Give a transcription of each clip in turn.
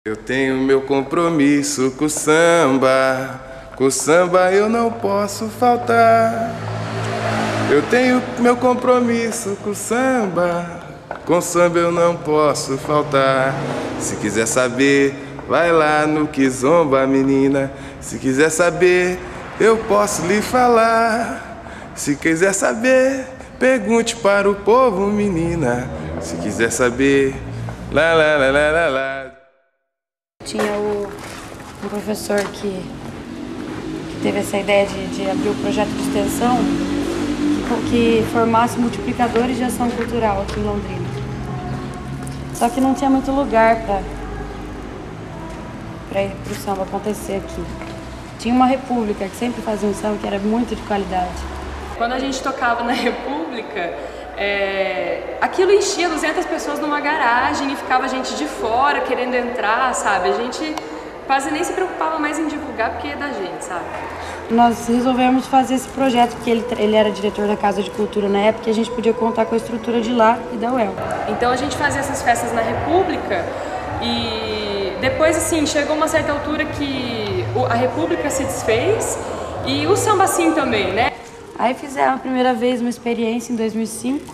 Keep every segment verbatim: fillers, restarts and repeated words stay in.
Eu tenho meu compromisso com o samba, com o samba eu não posso faltar. Eu tenho meu compromisso com o samba, com o samba eu não posso faltar. Se quiser saber, vai lá no Kizomba, menina. Se quiser saber, eu posso lhe falar. Se quiser saber, pergunte para o povo, menina. Se quiser saber, lá, lá, lá, lá, lá, lá. Tinha o, um professor que, que teve essa ideia de, de abrir o projeto de extensão que, que formasse multiplicadores de ação cultural aqui em Londrina. Só que não tinha muito lugar para para ir pro samba acontecer aqui. Tinha uma República que sempre fazia um samba que era muito de qualidade. Quando a gente tocava na República, é, aquilo enchia duzentas pessoas numa garagem e ficava gente de fora querendo entrar, sabe? A gente quase nem se preocupava mais em divulgar porque é da gente, sabe? Nós resolvemos fazer esse projeto porque ele, ele era diretor da Casa de Cultura na época e a gente podia contar com a estrutura de lá e da U E L. Então a gente fazia essas festas na República e depois, assim, chegou uma certa altura que a República se desfez e o samba sim também, né? Aí fizemos a primeira vez uma experiência em dois mil e cinco,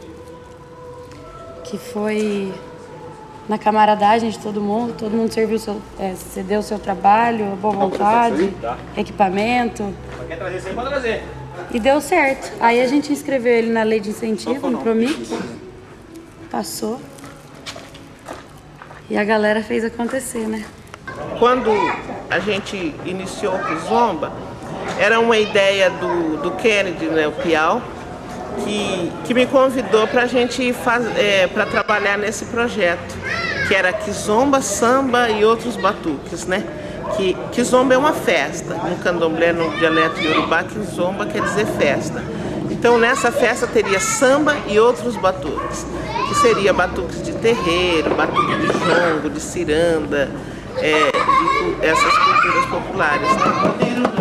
que foi na camaradagem de todo mundo, todo mundo serviu seu, é, cedeu o seu trabalho, boa vontade, equipamento. Quer trazer sem, pode trazer. E deu certo. Aí a gente inscreveu ele na lei de incentivo, no Promic, passou. E a galera fez acontecer, né? Quando a gente iniciou o Kizomba, era uma ideia do, do Kennedy, né, o Piau, que, que me convidou para a gente é, para trabalhar nesse projeto, que era Kizomba, samba e outros batuques, né? Que Kizomba é uma festa, no candomblé, no dialeto iorubá, Kizomba quer dizer festa. Então nessa festa teria samba e outros batuques, que seria batuques de terreiro, batuque de jongo, de ciranda, é, de, essas culturas populares, né?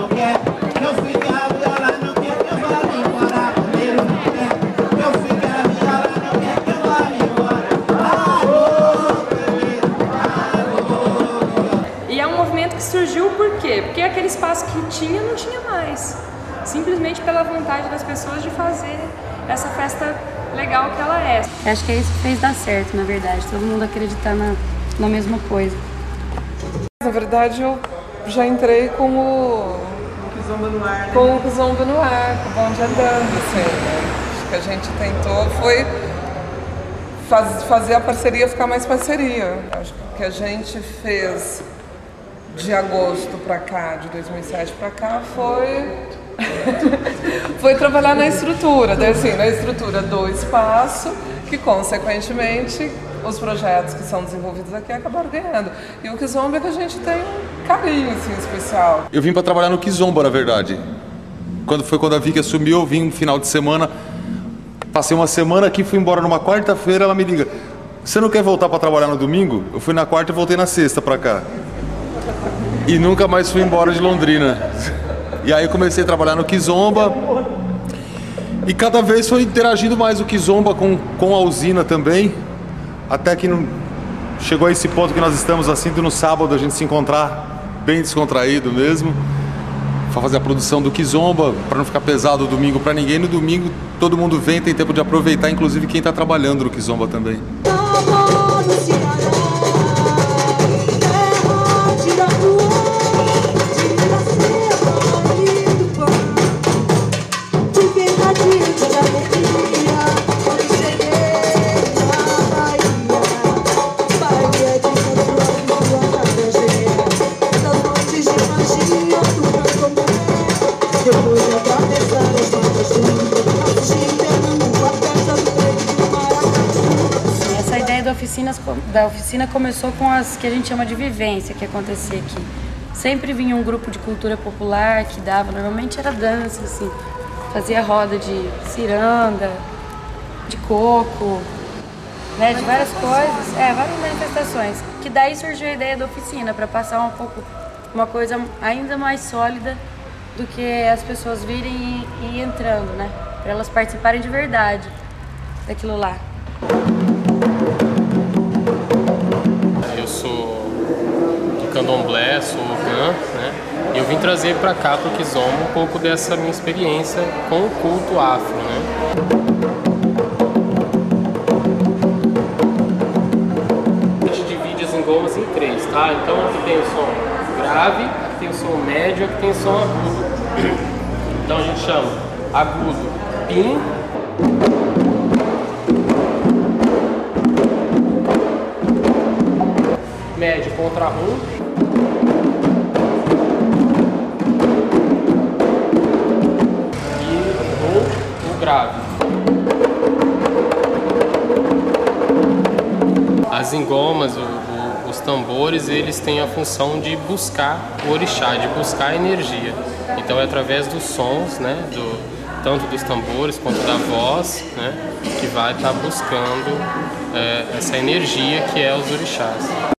E é um movimento que surgiu por quê? Porque aquele espaço que tinha, não tinha mais. Simplesmente pela vontade das pessoas de fazer essa festa legal que ela é. Acho que é isso que fez dar certo, na verdade. Todo mundo acreditar na, na mesma coisa. Na verdade, eu já entrei com o Kizomba no ar, né? com o Kizomba no ar, com o bonde andando, assim, né? Acho que a gente tentou foi faz, fazer a parceria ficar mais parceria. Acho que o que a gente fez de agosto pra cá, de dois mil e sete pra cá, foi foi trabalhar na estrutura, daí, assim, na estrutura do espaço, que consequentemente os projetos que são desenvolvidos aqui acabaram ganhando. E o Kizomba é que a gente tem um carinho assim, especial. Eu vim para trabalhar no Kizomba, na verdade. Quando foi quando a Vicky assumiu, eu vim no final de semana, passei uma semana aqui, fui embora numa quarta-feira, ela me liga: você não quer voltar para trabalhar no domingo? Eu fui na quarta e voltei na sexta para cá. E nunca mais fui embora de Londrina. E aí eu comecei a trabalhar no Kizomba. E cada vez foi interagindo mais o Kizomba com, com a usina também. Até que não, chegou a esse ponto que nós estamos assim, no sábado a gente se encontrar bem descontraído mesmo. Para fazer a produção do Kizomba, para não ficar pesado o domingo para ninguém. No domingo todo mundo vem, tem tempo de aproveitar, inclusive quem está trabalhando no Kizomba também. Essa ideia da oficina, da oficina começou com as que a gente chama de vivência, que acontecia aqui. Sempre vinha um grupo de cultura popular que dava, normalmente era dança, assim, fazia roda de ciranda, de coco, né, de várias coisas, é, várias manifestações. Que daí surgiu a ideia da oficina, para passar um pouco, uma coisa ainda mais sólida do que as pessoas virem e, e ir entrando, né, para elas participarem de verdade daquilo lá. Eu sou candomblé, sou ogã, né? E eu vim trazer para cá, para o Kizomba, um pouco dessa minha experiência com o culto afro, né? A gente divide as engomas em três, tá? Então aqui tem o som grave, aqui tem o som médio, aqui tem o som agudo. Então a gente chama agudo pim, médio contrarum e o, o grave. As engomas, o, o, os tambores, eles têm a função de buscar o orixá, de buscar a energia. Então é através dos sons, né, do, tanto dos tambores quanto da voz, né, que vai estar buscando é, essa energia que é os orixás.